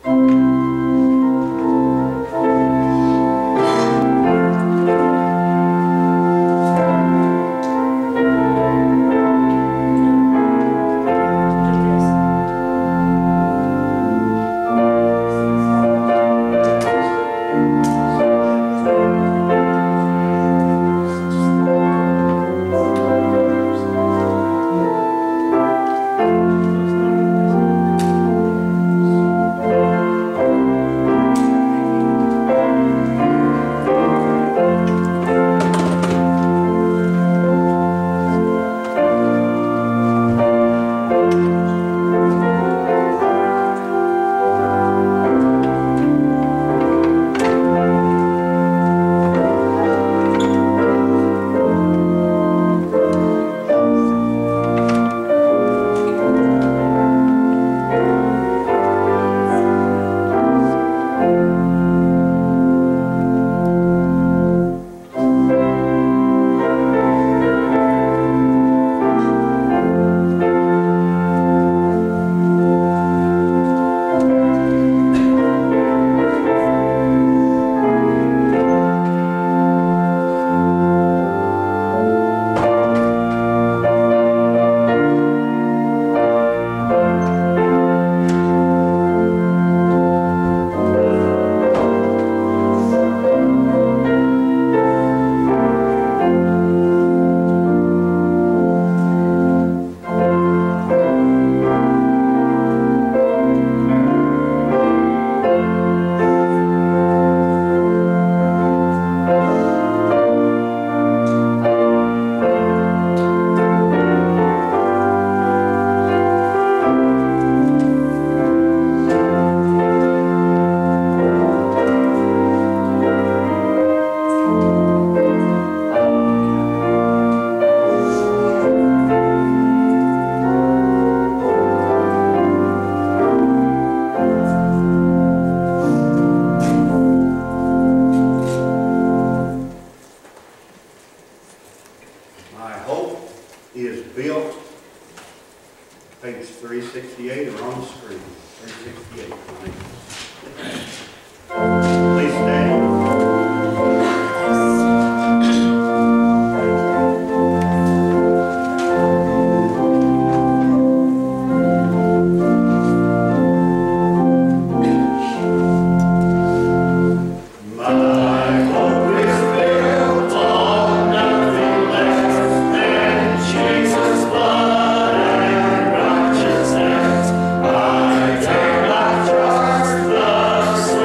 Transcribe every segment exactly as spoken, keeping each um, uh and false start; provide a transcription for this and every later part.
Trust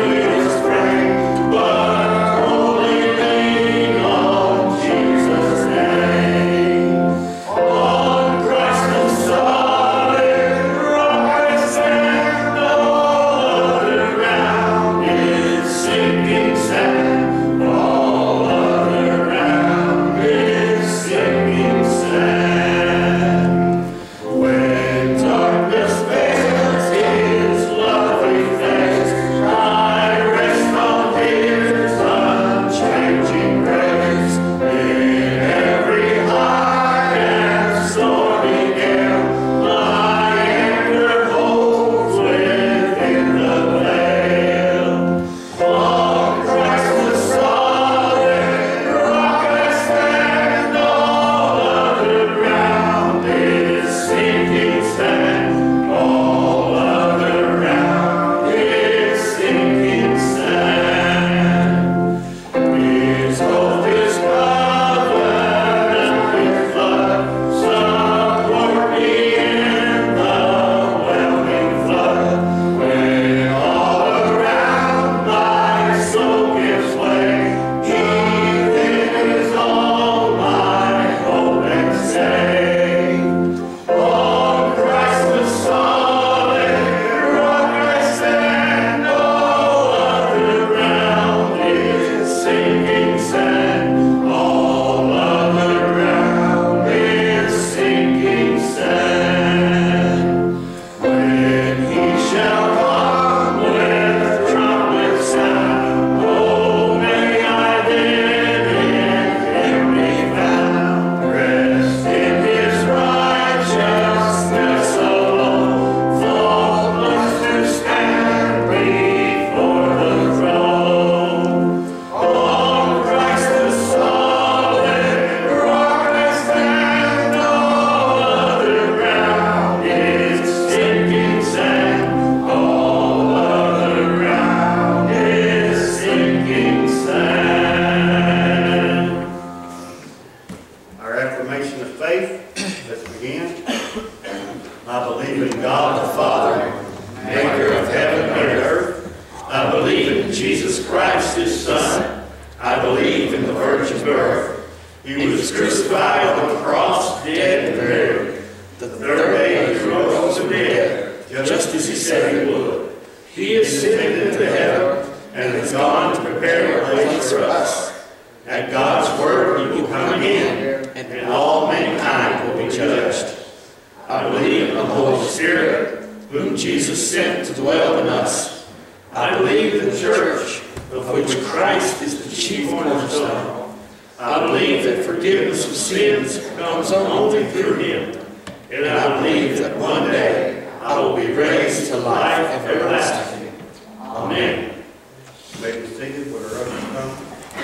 believe in the virgin birth. He was crucified on the cross, dead and buried. The third day he rose from the dead, just as he said he would. He ascended into heaven and has gone to prepare a place for us. At God's word he will come again, and all mankind will be judged. I believe in the Holy Spirit, whom Jesus sent to dwell in us. I believe in the church, of which Christ is the chief cornerstone. I believe that forgiveness of sins comes only through him. And I believe that one day I will be raised to life everlasting. Amen. You may be seated where the ushers come.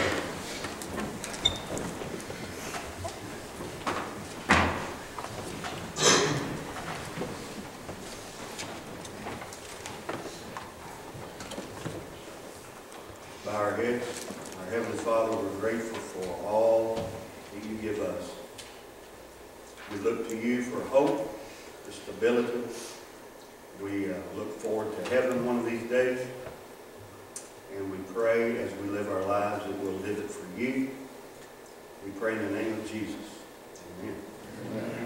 Bow our heads. Our Heavenly Father, we're grateful for all that you give us. We look to you for hope, for stability. We uh, look forward to heaven one of these days. And we pray as we live our lives that we'll live it for you. We pray in the name of Jesus. Amen. Amen.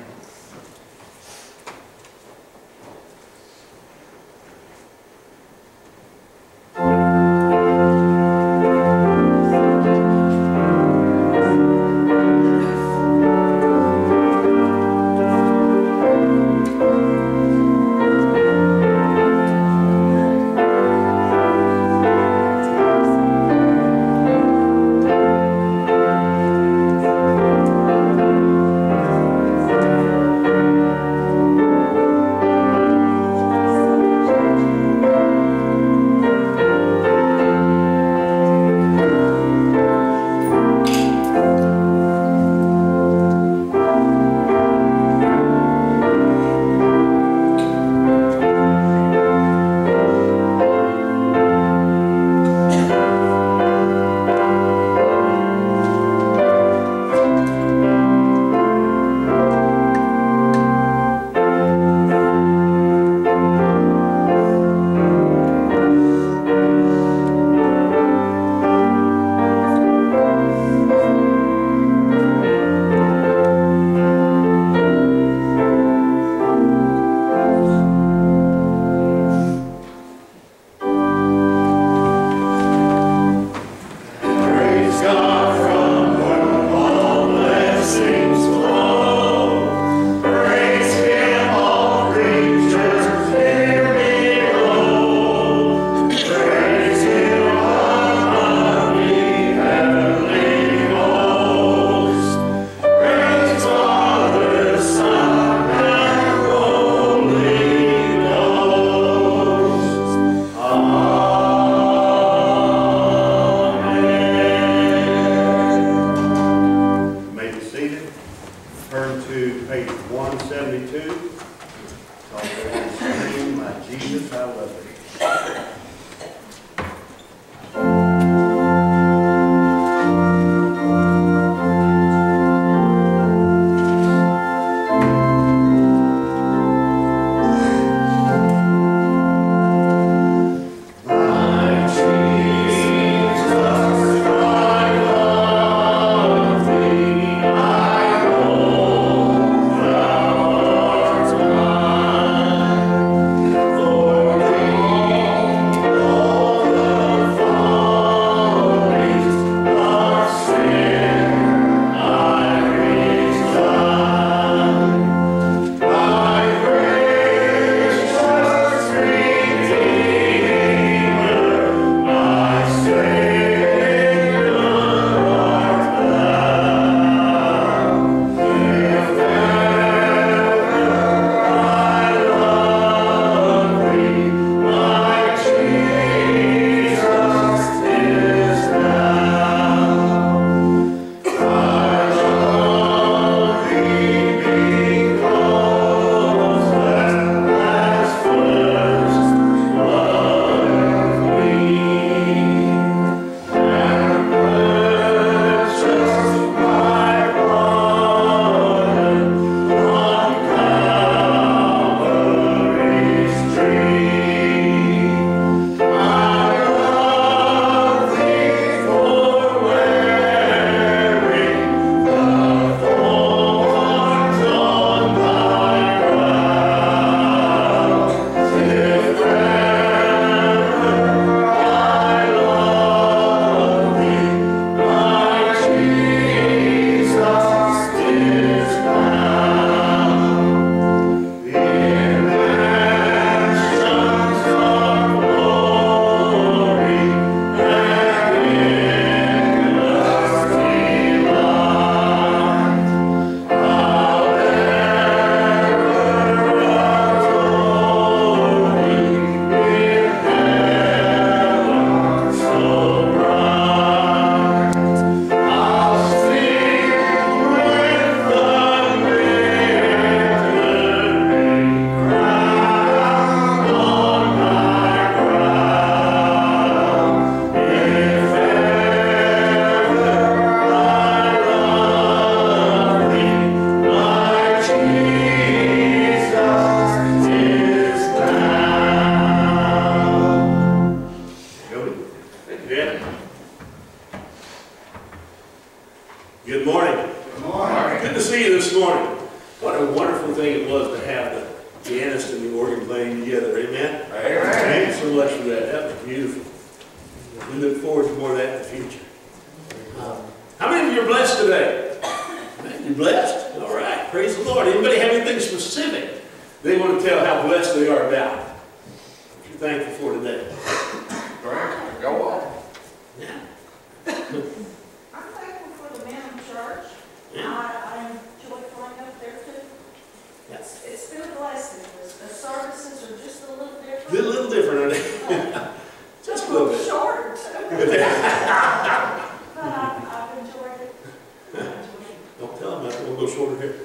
so much for that. That was beautiful. We look forward to more of that in the future. Uh, how many of you are blessed today? You're blessed? All right. Praise the Lord. Anybody have anything specific they want to tell how blessed they are about? What you're thankful for today? Go on. Yeah. I'm thankful for the men in church. Yeah. I, I enjoy going up there too. Yes. It's been a blessing. The, the services are just a little different. A little different, aren't they? Just a little bit. Shorter too. But I, I've enjoyed it. I've enjoyed it. Don't tell them that. We'll go shorter here.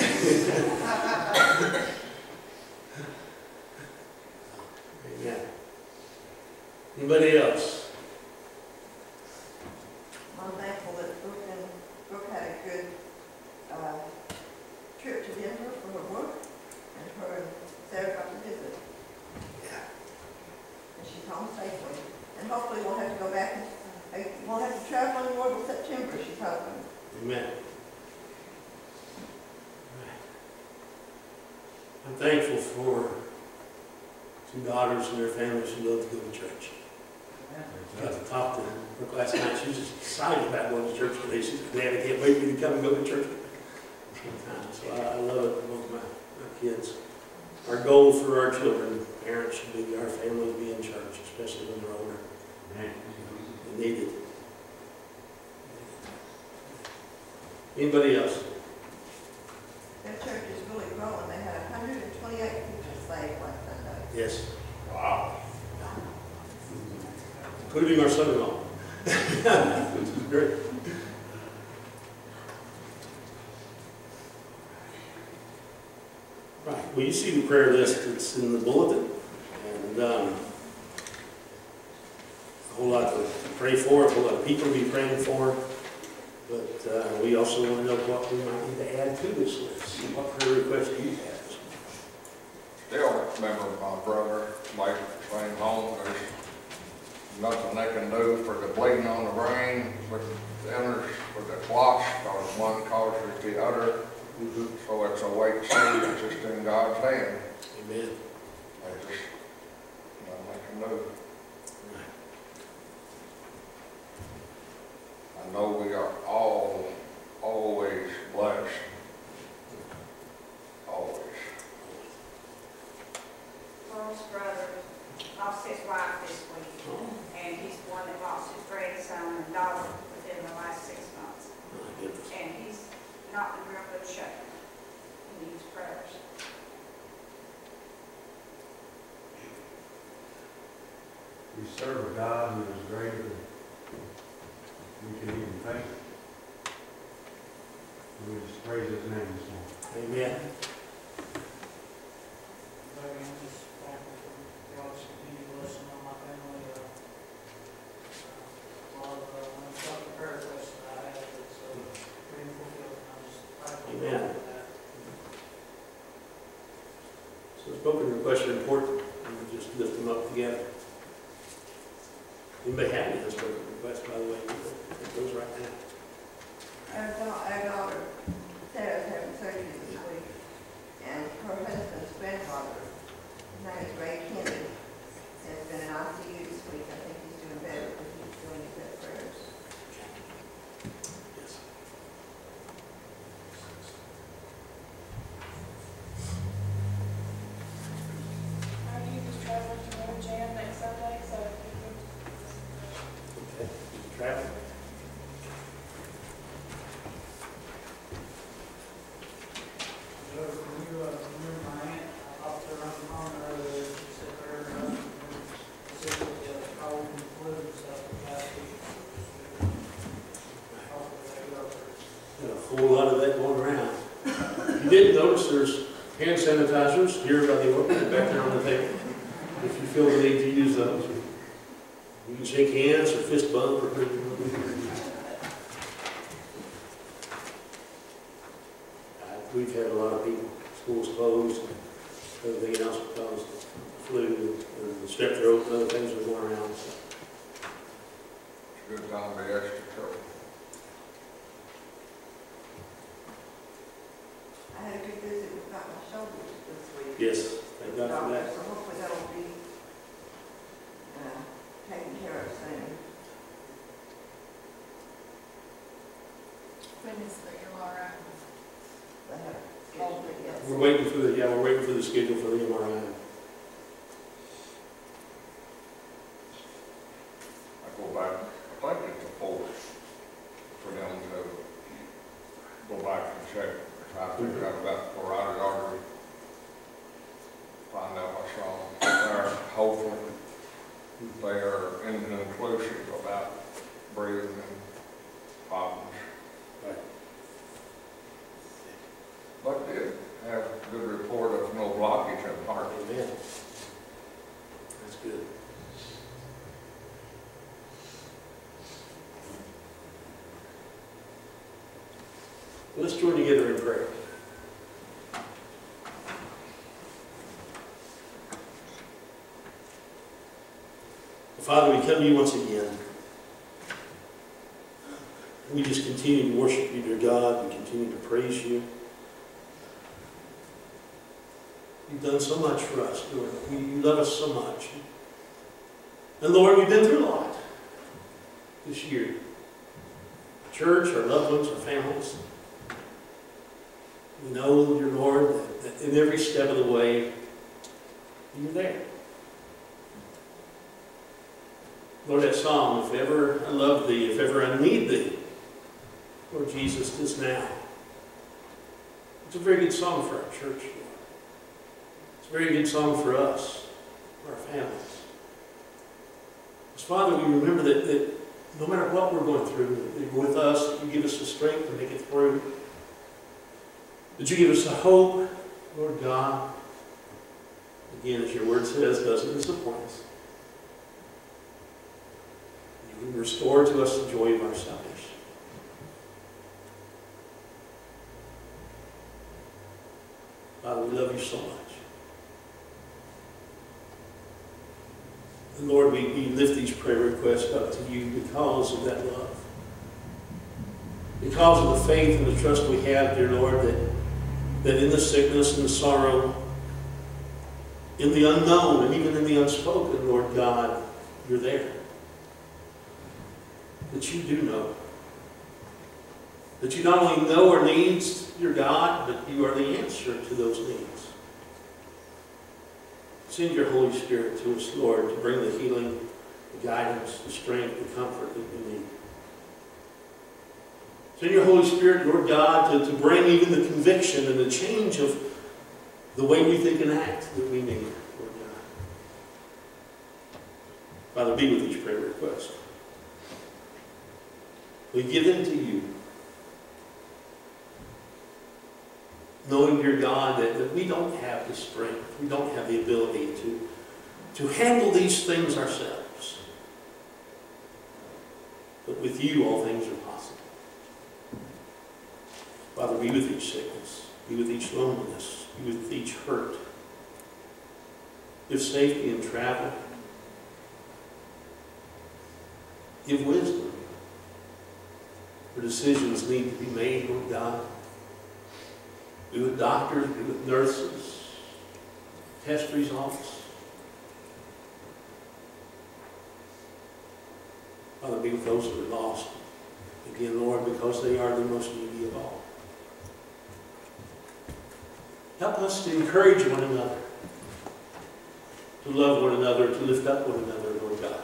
Amen. Anybody else? I'm thankful that Brooke, and Brooke had a good uh, trip to Denver for her work, and her and Sarah got to visit. Yeah. And she's home safely. And hopefully we'll have to go back, and uh, we'll have to travel anymore till September, she's hoping. Amen. I'm thankful for two daughters and their families who love to go to church. I got to talk to her last night. She was just excited about going to church today. She said, Dad, I can't wait for you to come and go to church sometime. So I, I love it for both my, my kids. Our goal for our children, parents, should be our families be in church, especially when they're older. They need it. Anybody else? Their church is really growing. They had one hundred twenty-eight people saved last Sunday. Yes. Wow. Including our son-in-law. Which is great. Right. Well, you see the prayer list that's in the bulletin. And um, a whole lot to pray for, a whole lot of people to be praying for. But uh, we also want to know what we might need to add to this list. What prayer requests do you have? Still remember my brother, like came home, there's nothing they can do for the bleeding on the brain, with the others, with the clots, because one causes the other. Mm-hmm. So it's a wait and see, it's just in God's hand. Amen. They just, nothing they can do. I know we are all always blessed. Always. Carl's brother lost his wife this week, and he's the one that lost his grandson and daughter within the last six months. And he's not in real good shape. He needs prayers. We serve a God who is greater than we can even think. We just praise His name this morning. Amen. I'm just thankful for God's continued blessing on my family. Uh, uh, a lot of uh, unstuck prayer requests that I have, it's uh, being fulfilled, and I'm just thankful Amen. for that. So spoken requests are important, and we just lift them up together. Anybody have any unspoken requests, by the way? Take those right now. Our, da- our daughter, Sarah's having surgery this week, and her husband's grandfather, his name is Ray Kennedy, has been in I C U this week. I think he's doing better, but he's doing his best prayers. Yes. Are you just traveling to Mount Jan next Sunday? So Okay. Travel. So, when you, uh, remember my aunt, I talked to her on the phone earlier, she said her husband was sick with the cold and flu and stuff last week. Hopefully they go over. Got a whole lot of that going around. You didn't notice there's hand sanitizers here by the organ and back there on the table. If you feel the need to use those, you can shake hands or fist bump or whatever. We've had a lot of people, schools closed, and everything else because of the flu and the strep throat and other things that are going around. So. It's a good time to be extra careful. I had a good visit with about my shoulders this week. Yes, thank God for that. So hopefully that'll be When is the M R I? They have scheduled it, yes. We're waiting for the, yeah, we're waiting for the schedule for the M R I. I go back, I think it's a force for them to go back and check, try to figure out about the carotid artery. Find out what's wrong there. Hopefully, they are inconclusive about breathing problems. Right. But did have a good report of no blockage in the heart. Amen. That's good. Let's join together in prayer. Father, we come to you once again. We just continue to worship you, dear God. We continue to praise you. You've done so much for us, Lord. You, you love us so much. And Lord, we've been through a lot this year. Our church, our loved ones, our families. We know, dear Lord, that, that in every step of the way, you're there. Lord, that song, if ever I love thee, if ever I need thee, Lord Jesus, this now. It's a very good song for our church, Lord. It's a very good song for us, for our families. Because, Father, we remember that, that no matter what we're going through, that you're with us, that you give us the strength to make it through. That you give us the hope, Lord God. Again, as your word says, doesn't disappoint us. You restore to us the joy of our salvation. Father, we love you so much. And Lord, we, we lift these prayer requests up to you because of that love. Because of the faith and the trust we have, dear Lord, that, that in the sickness and the sorrow, in the unknown and even in the unspoken, Lord God, you're there. That you do know. That you not only know our needs, dear God, but you are the answer to those needs. Send your Holy Spirit to us, Lord, to bring the healing, the guidance, the strength, the comfort that we need. Send your Holy Spirit, Lord God, to, to bring even the conviction and the change of the way we think and act that we need, Lord God. Father, be with each prayer request. We give them to you, knowing, dear God, that, that we don't have the strength, we don't have the ability to, to handle these things ourselves. But with you, all things are possible. Father, be with each sickness, be with each loneliness, be with each hurt. Give safety in travel. Give wisdom. For decisions need to be made, Lord God. Be with doctors, be with nurses, test results. Father, be with those who are lost. Again, Lord, because they are the most needy of all. Help us to encourage one another, to love one another, to lift up one another, Lord God.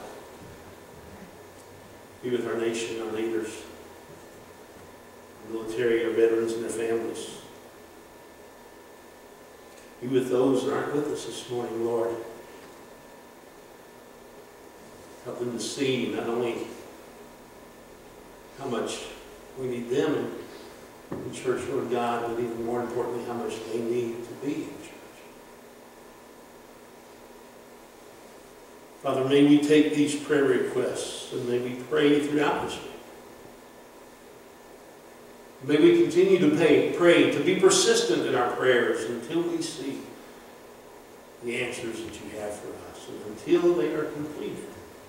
Be with our nation, our leaders, our military, our veterans and their families. Be with those that aren't with us this morning, Lord. Help them to see not only how much we need them in, in church, Lord God, but even more importantly, how much they need to be in church. Father, may we take these prayer requests and may we pray throughout this week. May we continue to pay, pray, to be persistent in our prayers until we see the answers that you have for us and until they are completed.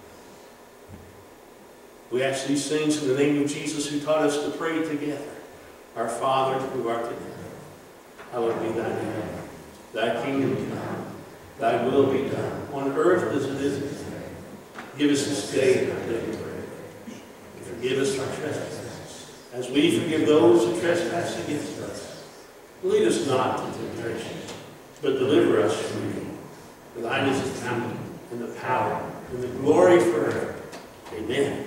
We ask these things in the name of Jesus, who taught us to pray together. Our Father, who art in heaven, hallowed be thy name. Thy kingdom come, thy will be done, on earth as it is in heaven. Give us this day our daily bread. And forgive us our trespasses, as we forgive those who trespass against us. Lead us not into temptation, but deliver us from evil. For thine is the kingdom, and the power, and the glory forever. Amen.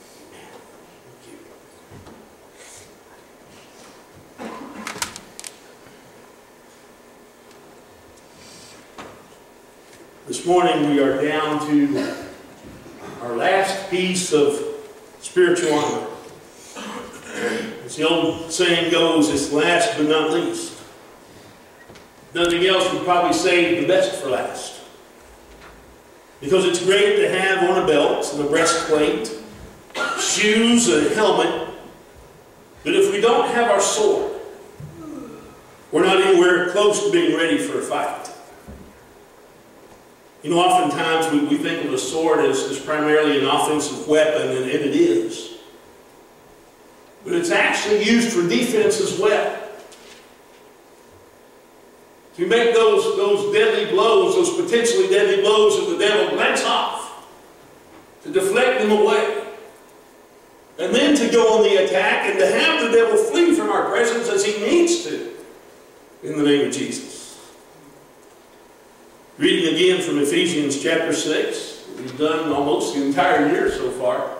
This morning we are down to our last piece of spiritual armor. As the old saying goes, it's last but not least. Nothing else would probably say the best for last. Because it's great to have on a belt and a breastplate, shoes, a helmet, but if we don't have our sword, we're not anywhere close to being ready for a fight. You know, oftentimes we, we think of a sword as, as primarily an offensive weapon, and, and it is. But it's actually used for defense as well. To make those, those deadly blows, those potentially deadly blows of the devil, glance off. To deflect them away. And then to go on the attack and to have the devil flee from our presence as he needs to. In the name of Jesus. Reading again from Ephesians chapter six. We've done almost the entire year so far.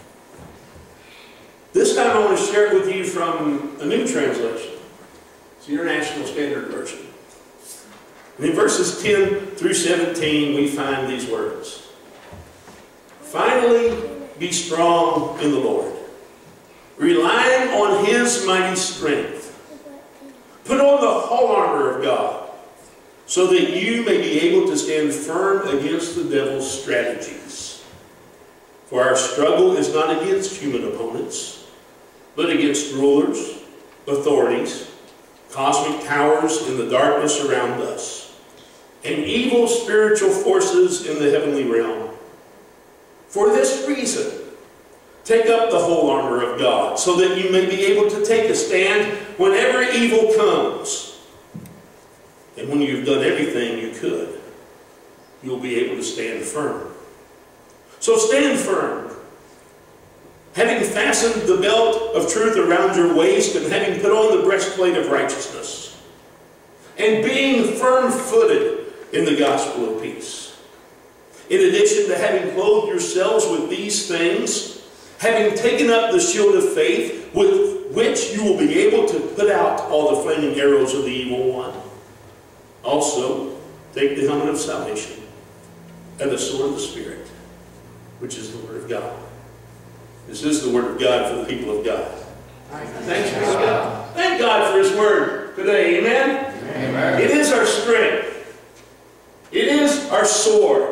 This time I want to share it with you from a new translation. It's the International Standard Version. And in verses ten through seventeen we find these words. Finally, be strong in the Lord, relying on His mighty strength. Put on the whole armor of God, so that you may be able to stand firm against the devil's strategies. For our struggle is not against human opponents, but against rulers, authorities, cosmic powers in the darkness around us, and evil spiritual forces in the heavenly realm. For this reason, take up the whole armor of God, so that you may be able to take a stand whenever evil comes. And when you've done everything you could, you'll be able to stand firm. So stand firm, having fastened the belt of truth around your waist, and having put on the breastplate of righteousness, and being firm-footed in the gospel of peace. In addition to having clothed yourselves with these things, having taken up the shield of faith, with which you will be able to put out all the flaming arrows of the evil one. Also, take the helmet of salvation and the sword of the Spirit, which is the Word of God. This is the Word of God for the people of God. Thanks be to God. Thank God for His Word today. Amen? Amen. It is our strength. It is our sword.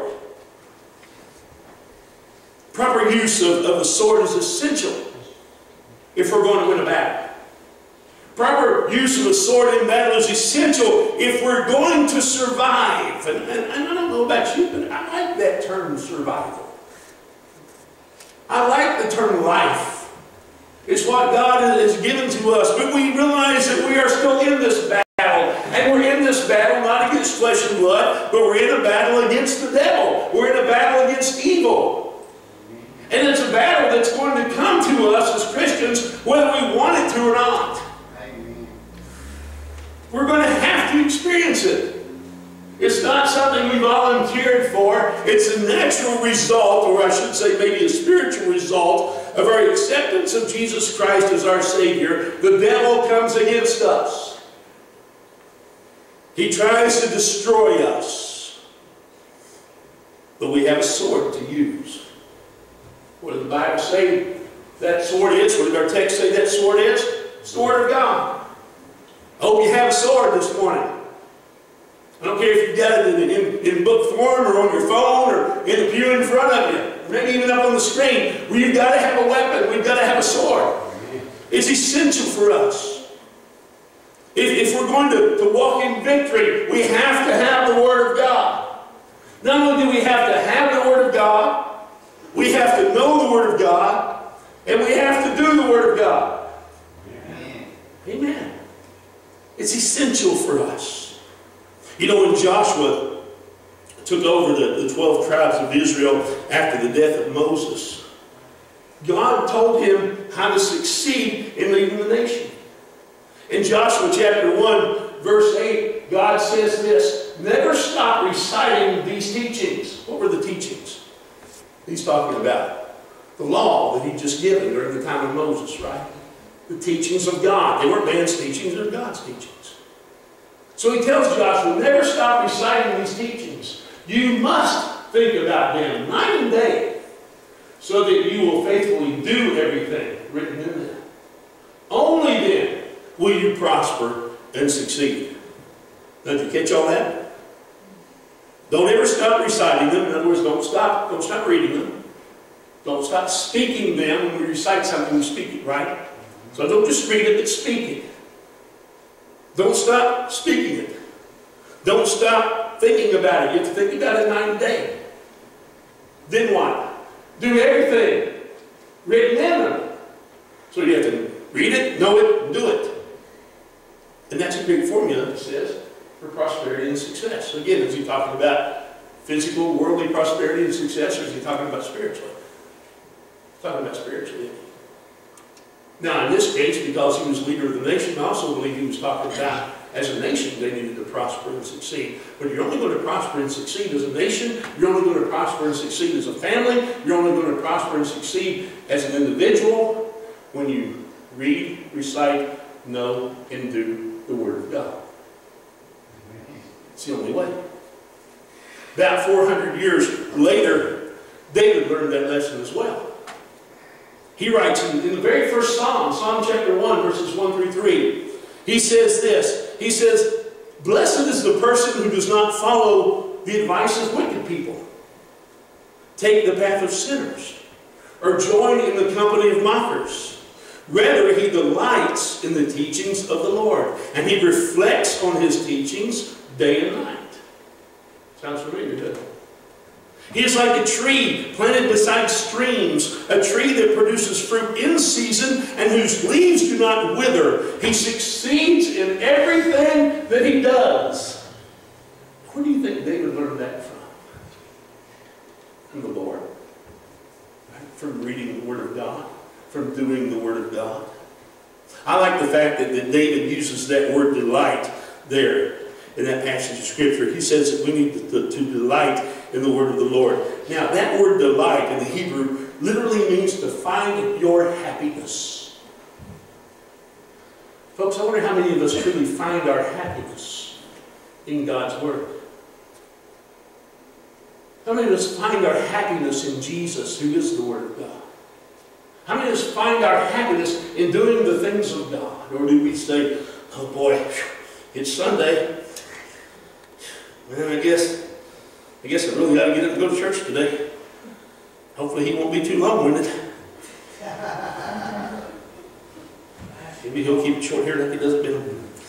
Proper use of, of the sword is essential if we're going to win a battle. Proper use of a sword in battle is essential if we're going to survive. And, and, and I don't know about you, but I like that term survival. I like the term life. It's what God has given to us. But we realize that we are still in this battle. And we're in this battle not against flesh and blood, but we're in a battle against the devil. We're in a battle against evil. And it's a battle that's going to come to us as Christians, whether we want it to or not. We're going to have to experience it. It's not something we volunteered for. It's a natural result, or I should say maybe a spiritual result, of our acceptance of Jesus Christ as our Savior. The devil comes against us. He tries to destroy us. But we have a sword to use. What did the Bible say that sword is? What did our text say that sword is? It's the Word of God. I hope you have a sword this morning. I don't care if you've got it in, in, in book form or on your phone or in the pew in front of you, maybe even up on the screen. We've got to have a weapon. We've got to have a sword. It's essential for us. If, if we're going to, to walk in victory, we have to have the Word of God. Not only do we have to have the Word of God, we have to know the Word of God, and we have to do the Word of God. Amen. Amen. It's essential for us. You know, when Joshua took over the, the twelve tribes of Israel after the death of Moses, God told him how to succeed in leading the nation. In Joshua chapter one, verse eight, God says this, never stop reciting these teachings. What were the teachings? He's talking about the law that he'd just given during the time of Moses, right? The teachings of God. They weren't man's teachings, they were God's teachings. So he tells Joshua, never stop reciting these teachings. You must think about them night and day, so that you will faithfully do everything written in them. Only then will you prosper and succeed. Now, did you catch all that? Don't ever stop reciting them. In other words, don't stop, don't stop reading them. Don't stop speaking them. When you recite something, you speak it, right? So don't just read it, but speak it. Don't stop speaking it. Don't stop thinking about it. You have to think about it night and day. Then what? Do everything written in them. So you have to read it, know it, and do it. And that's a big formula, it says, for prosperity and success. So again, is he talking about physical, worldly prosperity and success, or is he talking about spiritually? He's talking about spiritually. Now, in this case, because he was leader of the nation, I also believe he was talking about, as a nation, they needed to prosper and succeed. But you're only going to prosper and succeed as a nation, you're only going to prosper and succeed as a family, you're only going to prosper and succeed as an individual when you read, recite, know, and do the Word of God. It's the only way. About four hundred years later, David learned that lesson as well. He writes in, in the very first Psalm, Psalm chapter one, verses one through three, he says this, he says, blessed is the person who does not follow the advice of wicked people, take the path of sinners, or join in the company of mockers. Rather, he delights in the teachings of the Lord, and he reflects on his teachings day and night. Sounds familiar, doesn't it? He is like a tree planted beside streams, a tree that produces fruit in season and whose leaves do not wither. He succeeds in everything that he does. Where do you think David learned that from? From the Lord. Right? From reading the Word of God. From doing the Word of God. I like the fact that, that David uses that word delight there in that passage of Scripture. He says that we need to, to, to delight in the Word of the Lord. Now, that word delight in the Hebrew literally means to find your happiness. Folks, I wonder how many of us truly find our happiness in God's Word. How many of us find our happiness in Jesus, who is the Word of God? How many of us find our happiness in doing the things of God? Or do we say, oh boy, it's Sunday. Man, I guess, I guess I really got to get up and go to church today. Hopefully he won't be too long-winded. Maybe he'll keep it short here like he does Bill.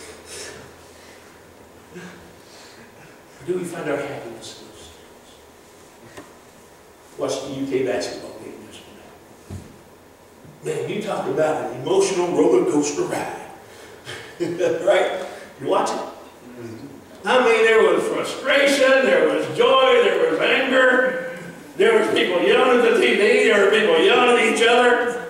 Do we find our happiness in those things? Watched the U K basketball game yesterday. Man, you talk about an emotional roller coaster ride. Right? You watch it? I mean, there was frustration, there was joy, there was anger, there was people yelling at the T V, there were people yelling at each other.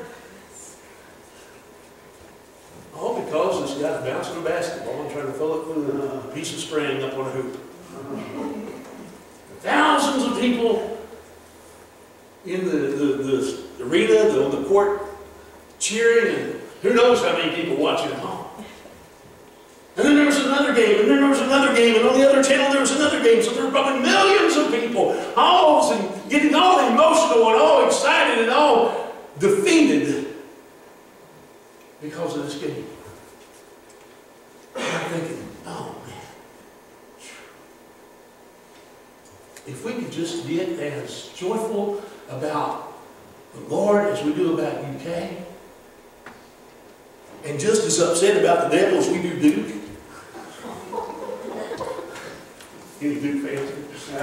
All because this guy's bouncing a basketball and trying to throw it with a piece of string up on a hoop. Thousands of people in the, the, the arena, the, on the court, cheering, and who knows how many people watching at home. And then there was another game, and then there was another game, and on the other channel there was another game. So there were probably millions of people, all and getting all emotional and all excited and all defeated because of this game. And I'm thinking, oh man, if we could just get as joyful about the Lord as we do about U K, and just as upset about the devil as we do Duke. Any Duke fans?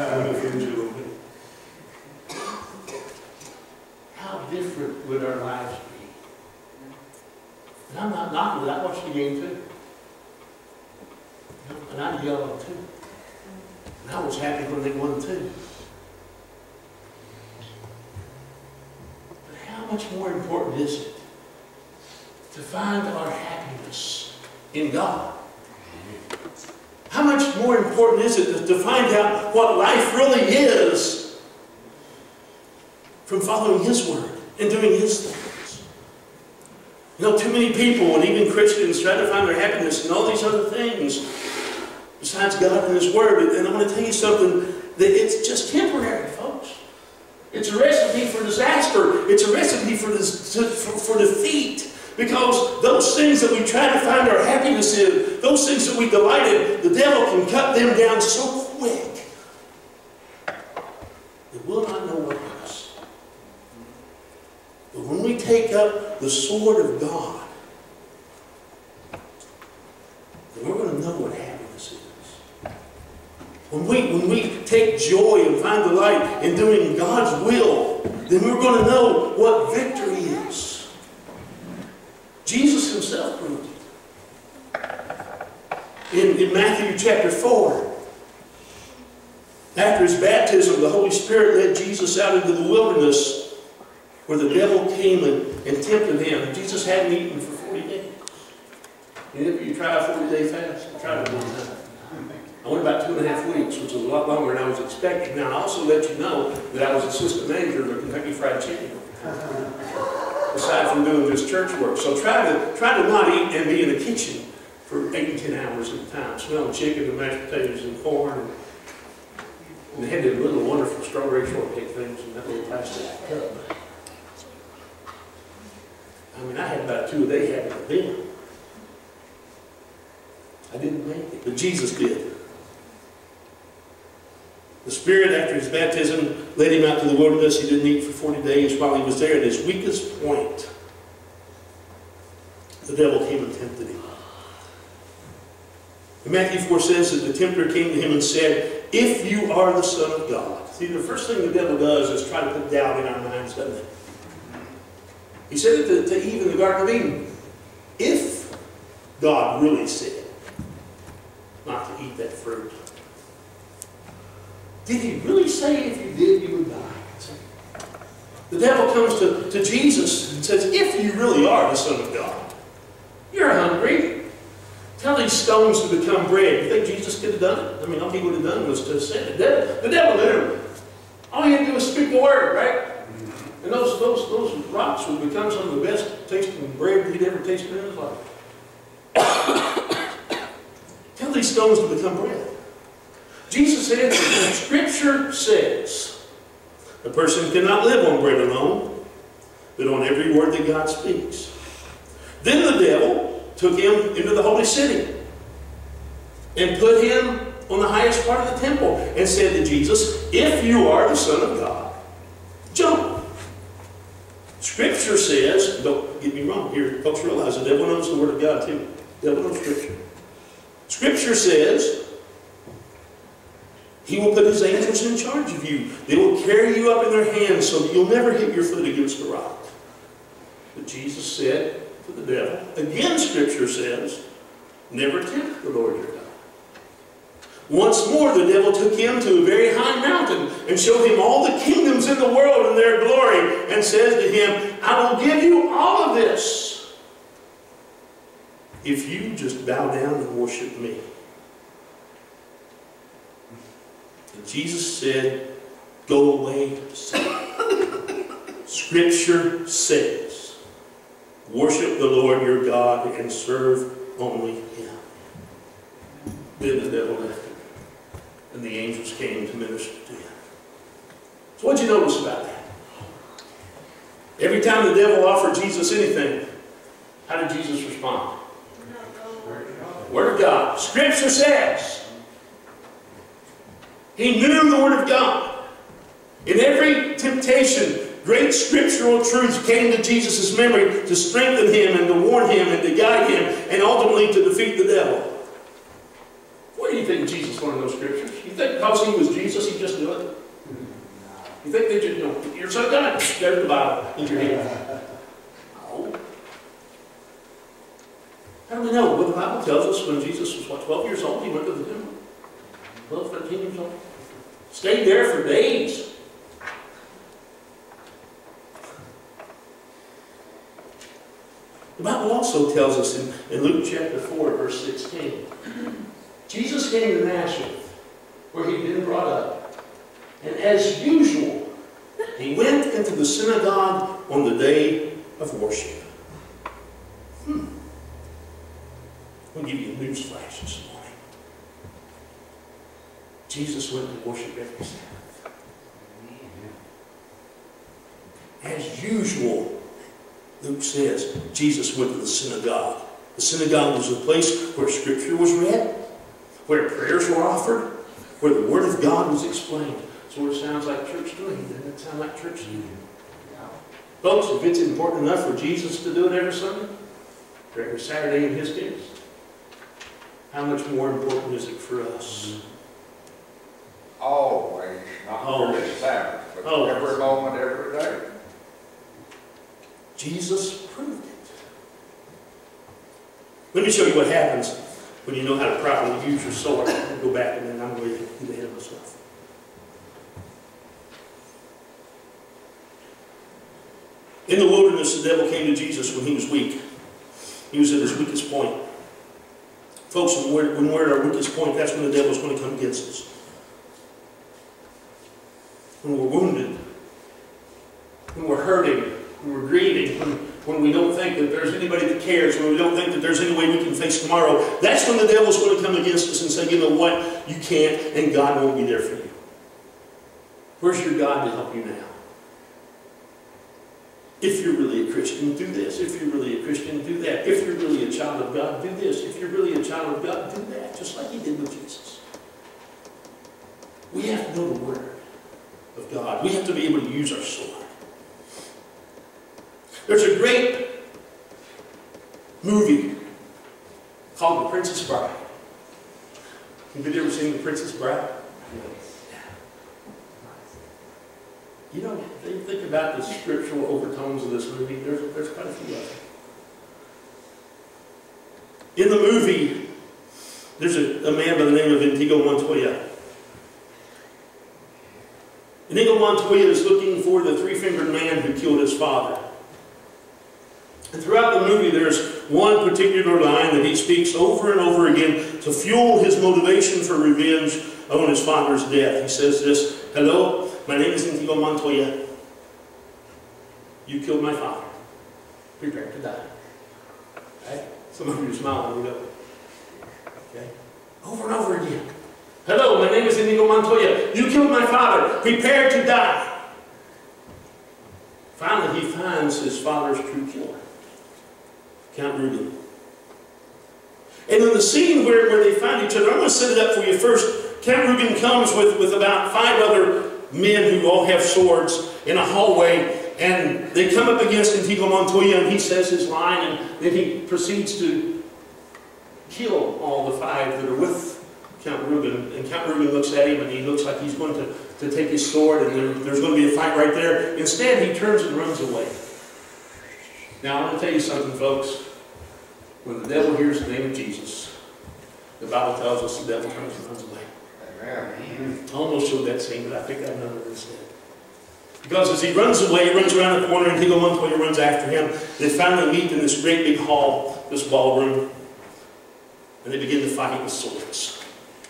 How different would our lives be? And I'm not knocking it. I watched the game too. And I yelled too. And I was happy when they won too. But how much more important is it to find our happiness in God? How much more important is it to find out what life really is from following His Word and doing His things? You know, too many people, and even Christians, try to find their happiness in all these other things besides God and His Word. And I want to tell you something, that it's just temporary, folks. It's a recipe for disaster. It's a recipe for, this, for, for defeat. Because those things that we try to find our happiness in, those things that we delight in, the devil can cut them down so quick that we'll not know what it is. But when we take up the sword of God, then we're going to know what happiness is. When we, when we take joy and find delight in doing God's will, then we're going to know what victory is. Jesus Himself proved it. In, in Matthew chapter four, after His baptism, the Holy Spirit led Jesus out into the wilderness where the devil came and, and tempted Him. Jesus hadn't eaten for forty days. Any of you try a forty-day fast? I tried it one time. I went about two and a half weeks, which was a lot longer than I was expecting. Now, I also let you know that I was assistant manager of the Kentucky Fried Chicken, aside from doing this church work. So try to try to not eat and be in the kitchen for eight and ten hours at a time, smelling chicken and mashed potatoes and corn. And, and they had them little wonderful strawberry shortcake things in that little plastic cup. I mean, I had about two a day having a dinner. I didn't make it, but Jesus did. The Spirit, after His baptism, led Him out to the wilderness. He didn't eat for forty days. While He was there at His weakest point, the devil came and tempted Him. And Matthew four says that the tempter came to Him and said, "If you are the Son of God." See, the first thing the devil does is try to put doubt in our minds, doesn't it? He said it to, to Eve in the Garden of Eden. If God really said not to eat that fruit, did He really say if you did, you would die? The devil comes to, to Jesus and says, if you really are the Son of God, you're hungry. Tell these stones to become bread. You think Jesus could have done it? I mean, all He would have done was to say it. The devil, the devil literally, all He had to do was speak the word, right? And those, those, those rocks would become some of the best tasting bread He'd ever tasted in His life. Tell these stones to become bread. Jesus answered, Scripture says, a person cannot live on bread alone, but on every word that God speaks. Then the devil took Him into the holy city and put Him on the highest part of the temple and said to Jesus, if you are the Son of God, jump. Scripture says, don't get me wrong here, folks realize the devil knows the Word of God too. The devil knows Scripture. Scripture says, He will put His angels in charge of you. They will carry you up in their hands so that you'll never hit your foot against a rock. But Jesus said to the devil, again Scripture says, never tempt the Lord your God. Once more the devil took Him to a very high mountain and showed Him all the kingdoms in the world and their glory and says to Him, I will give you all of this if you just bow down and worship me. And Jesus said, go away, Satan. Scripture says, worship the Lord your God and serve only Him. Then the devil left him, and the angels came to minister to him. So what'd you notice about that? Every time the devil offered Jesus anything, how did Jesus respond? Word of God. Scripture says. He knew the Word of God. In every temptation, great scriptural truths came to Jesus' memory to strengthen him and to warn him and to guide him and ultimately to defeat the devil. Where do you think Jesus learned those scriptures? You think because He was Jesus, He just knew it? You think they just, you know, you're so God, there's the Bible in your hand. No. How do we know? Well, the Bible tells us when Jesus was, what, twelve years old, He went to the temple. twelve, thirteen years old. Stayed there for days. The Bible also tells us in, in Luke chapter four, verse sixteen, Jesus came to Nazareth, where he'd been brought up, and as usual, he went into the synagogue on the day of worship. Hmm. I'll give you a news flash this morning. Jesus went to worship every Sabbath. As usual, Luke says, Jesus went to the synagogue. The synagogue was a place where Scripture was read, where prayers were offered, where the Word of God was explained. So it sounds like church to me. Doesn't it sound like church to you? Folks, if it's important enough for Jesus to do it every Sunday, or every Saturday in his case, how much more important is it for us? Always, not Always. every Sabbath, but Always. every moment, every day. Jesus proved it. Let me show you what happens when you know how to properly use your sword. I'll go back and then I'm going to get ahead of myself. In the wilderness, the devil came to Jesus when he was weak. He was at his weakest point. Folks, when we're, when we're at our weakest point, that's when the devil's going to come against us. When we're wounded, when we're hurting, when we're grieving, when, when we don't think that there's anybody that cares, when we don't think that there's any way we can face tomorrow, that's when the devil's going to come against us and say, you know what, you can't, and God won't be there for you. Where's your God to help you now? If you're really a Christian, do this. If you're really a Christian, do that. If you're really a child of God, do this. If you're really a child of God, do that. Just like he did with Jesus. We have to know the Word of God. We have to be able to use our sword. There's a great movie called The Princess Bride. Have you ever seen The Princess Bride? You know, if you think about the scriptural overtones of this movie, there's, there's quite a few of them. In the movie, there's a, a man by the name of Inigo Montoya. Inigo Montoya is looking for the three-fingered man who killed his father. And throughout the movie, there's one particular line that he speaks over and over again to fuel his motivation for revenge on his father's death. He says this, "Hello, my name is Inigo Montoya. You killed my father. Prepare to die." Right? Some of you are smiling, you know. Okay? Over and over again. "Hello, my name is Inigo Montoya. You killed my father. Prepare to die." Finally, he finds his father's true killer, Count Rugen. And in the scene where, where they find each other, I'm going to set it up for you first. Count Rugen comes with, with about five other men who all have swords in a hallway, and they come up against Inigo Montoya, and he says his line, and then he proceeds to kill all the five that are with Count Rugen. And Count Rugen looks at him, and he looks like he's going to, to take his sword, and there, there's going to be a fight right there. Instead, he turns and runs away. Now, I'm going to tell you something, folks. When the devil hears the name of Jesus, the Bible tells us the devil turns and runs away. Amen. I almost showed that scene, but I picked out another instead. Because as he runs away, he runs around the corner, and Inigo Montoya runs after him. They finally meet in this great big hall, this ballroom, and they begin to fight with swords.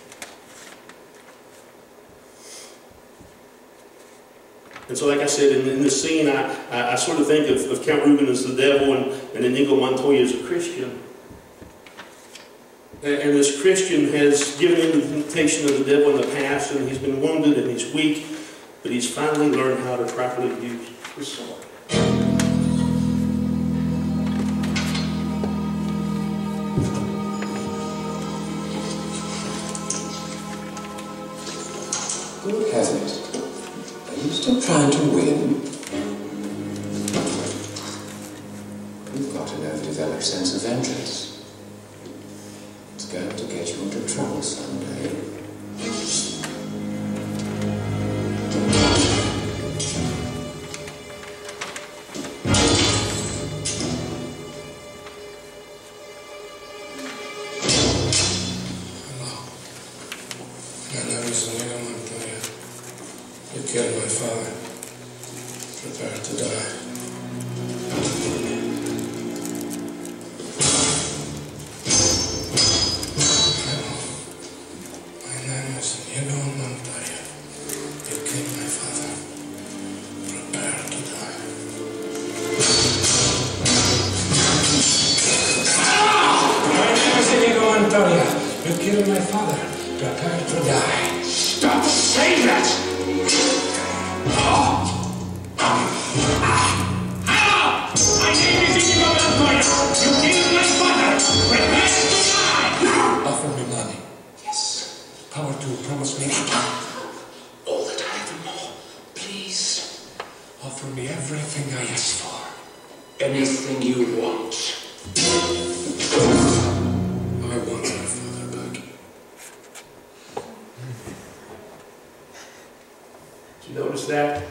And so, like I said, in, in this scene, I, I, I sort of think of, of Count Rugen as the devil and, and Inigo Montoya as a Christian. And, and this Christian has given in to the temptation of the devil in the past, and he's been wounded and he's weak, but he's finally learned how to properly use his sword. Good heavens. Are you still trying to win? You've got an overdeveloped sense of vengeance. It's going to get you into trouble someday. You killed my father. Prepare to die. given my father, prepared to die. Stop saying that! Oh. Hello! My name is Inigo Montoya. You killed my father, prepared to die! Offer me money. Yes. Power to promise me all that I have and more. Please, offer me everything I ask for. Anything you want. I want my father back. Did you notice that?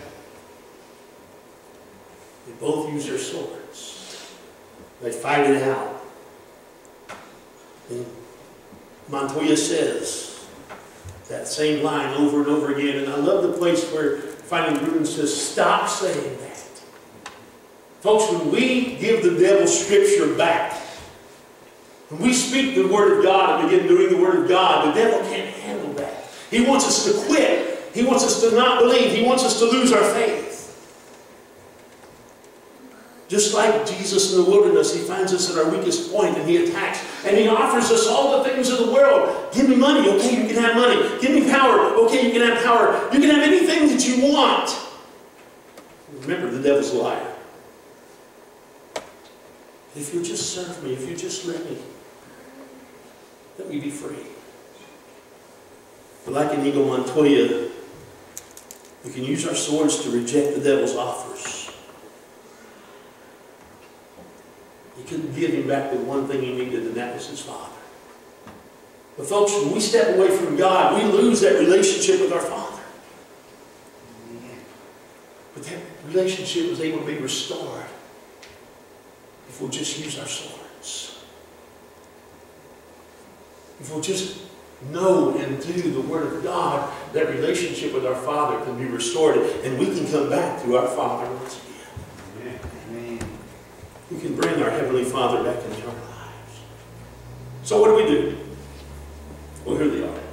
They both use their swords. They fight it out. And Montoya says that same line over and over again. And I love the place where Finding Bruton says, stop saying that. Folks, when we give the devil Scripture back, when we speak the Word of God and begin doing the Word of God, the devil can't handle that. He wants us to quit. He wants us to not believe. He wants us to lose our faith. Just like Jesus in the wilderness, he finds us at our weakest point and he attacks. And he offers us all the things of the world. Give me money, okay, you can have money. Give me power, okay, you can have power. You can have anything that you want. Remember, the devil's a liar. If you'll just serve me, if you just let me, let me be free. But like Inigo Montoya, we can use our swords to reject the devil's offers. He couldn't give him back the one thing he needed, and that was his father. But folks, when we step away from God, we lose that relationship with our Father. But that relationship was able to be restored if we'll just use our swords. If we'll just know and do the Word of God, that relationship with our Father can be restored, and we can come back to our Father once again. We can bring our Heavenly Father back into our lives. So what do we do? Well, here they are.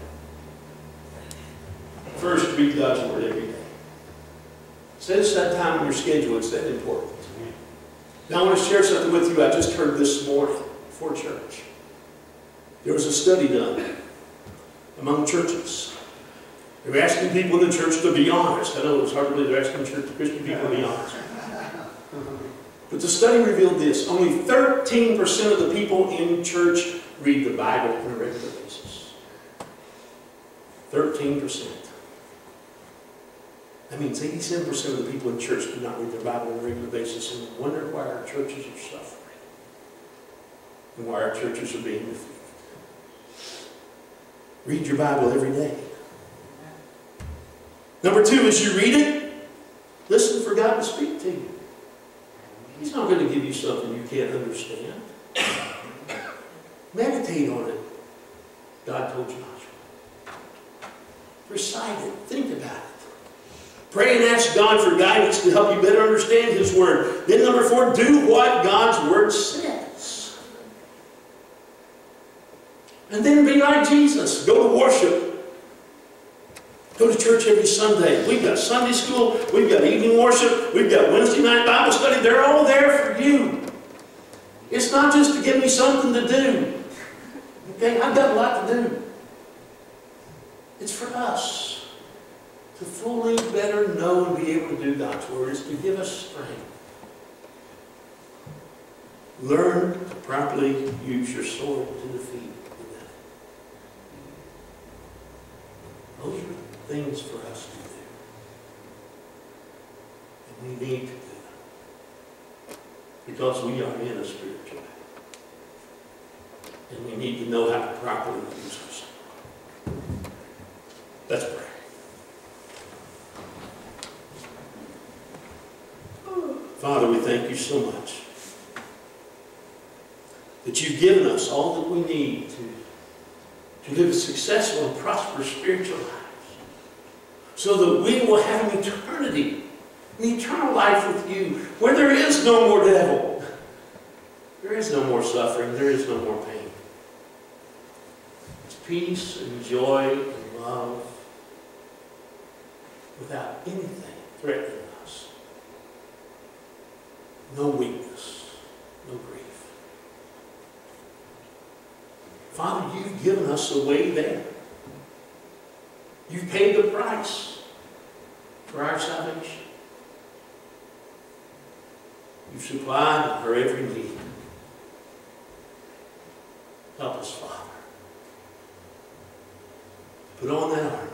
First, read God's Word every day. Set aside time in your schedule. It's that important. Now, I want to share something with you I just heard this morning before church. There was a study done among churches. They were asking people in the church to be honest. I know it's hard to believe they're asking church, Christian people to be honest. But the study revealed this. Only thirteen percent of the people in church read the Bible on a regular basis. thirteen percent. That means eighty-seven percent of the people in church do not read their Bible on a regular basis, and we wonder why our churches are suffering and why our churches are being defeated. Read your Bible every day. Number two, as you read it, listen for God to speak to you. He's not going to give you something you can't understand. Meditate on it. God told you not to. Recite it. Think about it. Pray and ask God for guidance to help you better understand His Word. Then number four, do what God's Word says. And then be like Jesus. Go to worship. Go to church every Sunday. We've got Sunday school. We've got evening worship. We've got Wednesday night Bible study. They're all there for you. It's not just to give me something to do. Okay? I've got a lot to do. It's for us to fully better know and be able to do God's Word. It's to give us strength. Learn to properly use your sword to defeat the devil. Those are things for us to do. And we need to do them. Because we are in a spiritual battle. And we need to know how to properly use our sword. Let's pray. Father, we thank you so much that you've given us all that we need to, to live a successful and prosperous spiritual life, so that we will have an eternity, an eternal life with you, where there is no more devil, there is no more suffering, there is no more pain. It's peace and joy and love without anything threatening us. No weakness, no grief. Father, you've given us the way there. You've paid the price for our salvation. You've supplied our every need. Help us, Father. Put on that armor.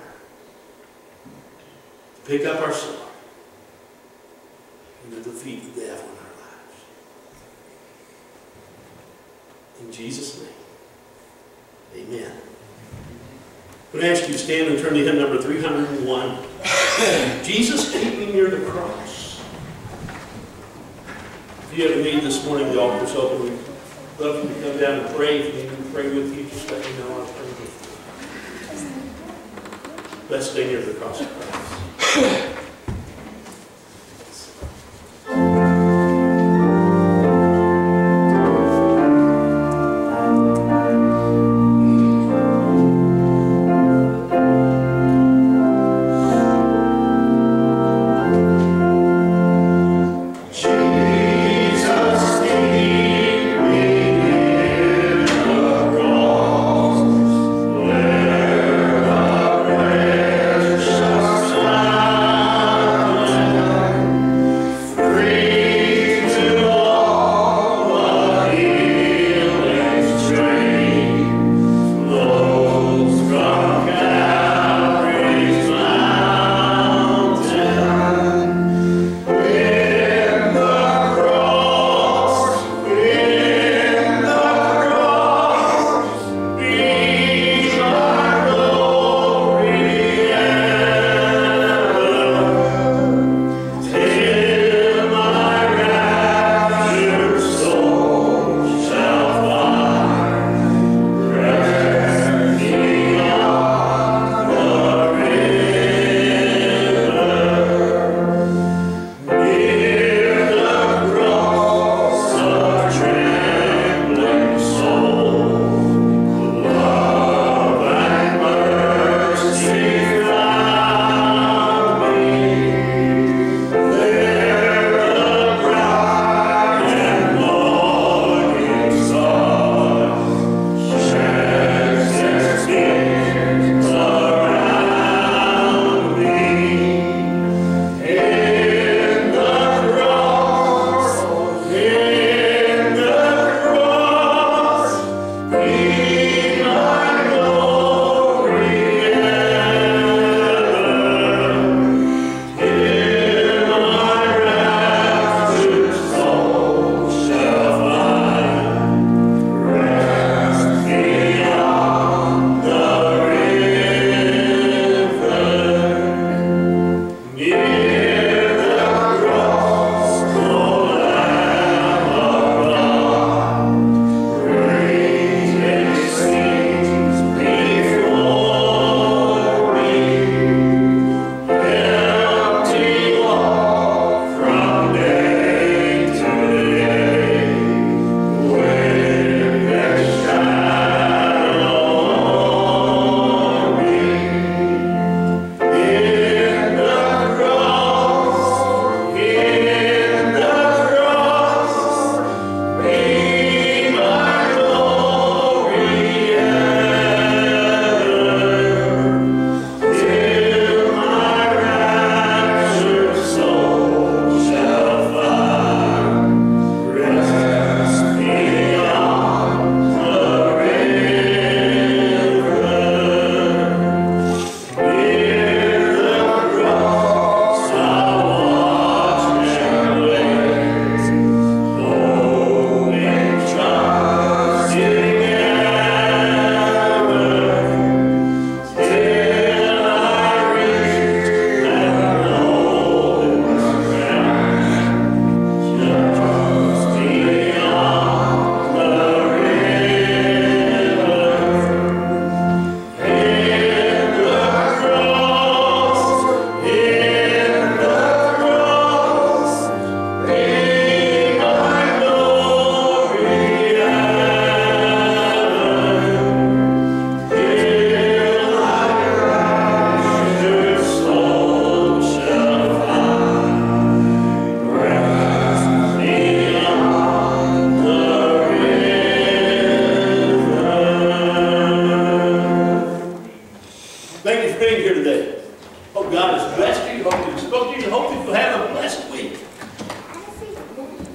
Pick up our sword. And to defeat the devil in our lives. In Jesus' name. Amen. I'm going to ask you to stand and turn to hymn number three hundred and one. Jesus, keep me near the cross. If you have a need this morning, the altar's open. We'd love you to come down and pray. If you need me to pray with you, just let me know. I'll pray with you. Let's stay near the cross of Christ. Cross, where our precious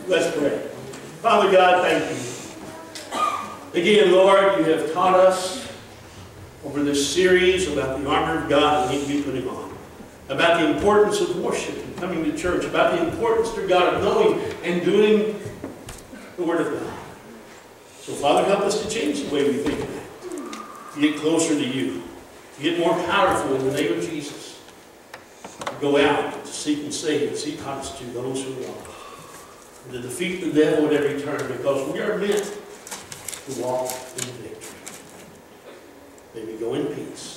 Let's pray. Father God, thank you. Again, Lord, you have taught us over this series about the armor of God we need to be putting on, about the importance of worship and coming to church, about the importance, dear God, of knowing and doing the Word of God. So, Father, help us to change the way we think of that, to get closer to you, to get more powerful in the name of Jesus, to go out, to seek and save, and seek hearts to those who are lost, and to defeat the devil at every turn, because we are meant to walk in victory. May we go in peace.